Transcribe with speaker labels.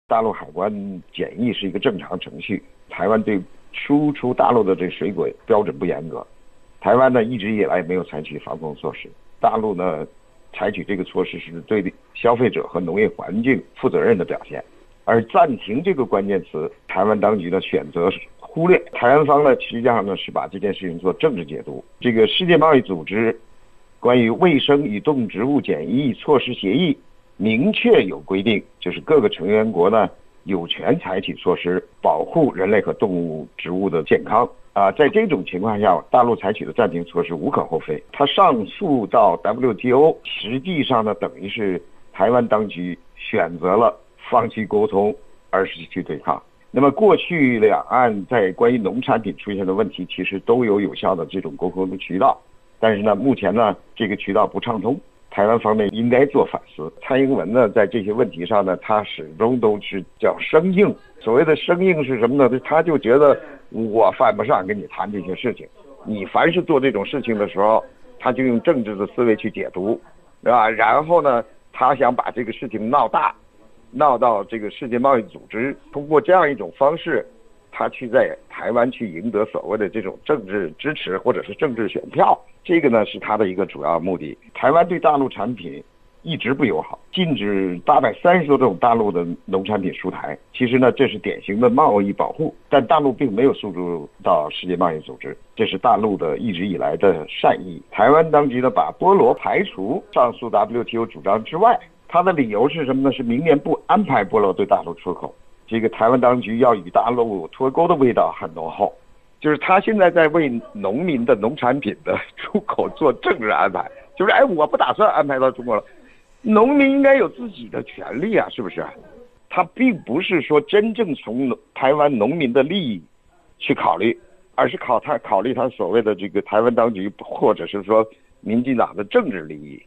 Speaker 1: 大陆海关检疫是一个正常程序，台湾对输出大陆的这水果标准不严格，台湾呢一直以来没有采取防控措施，大陆呢采取这个措施是对消费者和农业环境负责任的表现。而暂停这个关键词，台湾当局呢选择忽略，台湾方呢实际上呢是把这件事情做政治解读。这个世界贸易组织关于卫生与动植物检疫措施协议明确有规定，就是各个成员国呢有权采取措施保护人类和动物、植物的健康。在这种情况下，大陆采取的暂停措施无可厚非。他上诉到 WTO， 实际上呢等于是台湾当局选择了放弃沟通，而是去对抗。那么过去两岸在关于农产品出现的问题，其实都有效的这种沟通的渠道，但是呢，目前呢这个渠道不畅通，台湾方面应该做反思。蔡英文呢在这些问题上呢，他始终都是叫生硬。所谓的生硬是什么呢？他就觉得我犯不上跟你谈这些事情，你凡是做这种事情的时候，他就用政治的思维去解读，对吧？然后呢，他想把这个事情闹大，闹到这个世界贸易组织，通过这样一种方式，他去在台湾去赢得所谓的这种政治支持或者是政治选票，这个呢是他的一个主要目的。台湾对大陆产品一直不友好，禁止830多种大陆的农产品输台。其实呢，这是典型的贸易保护，但大陆并没有诉诸到世界贸易组织，这是大陆的一直以来的善意。台湾当局呢，把菠萝排除上述 WTO 主张之外，他的理由是什么呢？是明年不安排菠萝对大陆出口。这个台湾当局要与大陆脱钩的味道很浓厚，就是他现在在为农民的农产品的出口做政治安排，就是我不打算安排到中国了。农民应该有自己的权利啊，是不是？他并不是说真正从台湾农民的利益去考虑，而是考虑他所谓的这个台湾当局或者是说民进党的政治利益。